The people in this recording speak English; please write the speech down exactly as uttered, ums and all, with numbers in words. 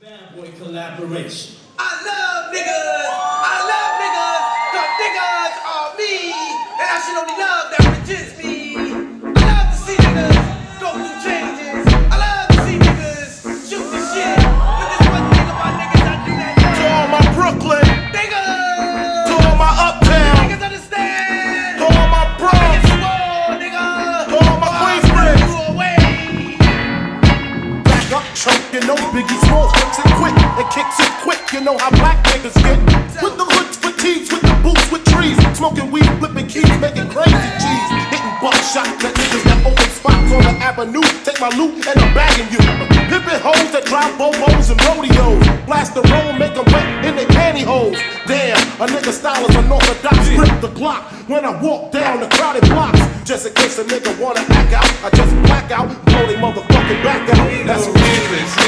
Bad boy collaboration. I love niggas. I love niggas. Cause niggas are me. And I should only love that rejects me. I love to see niggas go through changes. I love to see niggas shoot the shit. But this one thing about niggas, I do that now. To all my Brooklyn. Niggas. To all my Uptown. Niggas understand. To all my Bronx. Niggas war, nigga. To all my Queensbridge. You away. Back up, choke, you know Biggie Smalls flips it quick and kicks it quick. You know how black niggas get. With the hoods, fatigues, with the boots, with trees. Smoking weed, flipping keys, making crazy cheese. Hitting buckshot at niggas that open spots on the avenue. Take my loot and I'm bagging you. Pimpin' hoes that drive bobos and rodeos. Blast the road, make them wet in their pantyhose. Damn, a nigga style is unorthodox. Grip the block when I walk down the crowded blocks. Just in case a nigga wanna act out, I just black out, blow they motherfucking back out. That's what it is.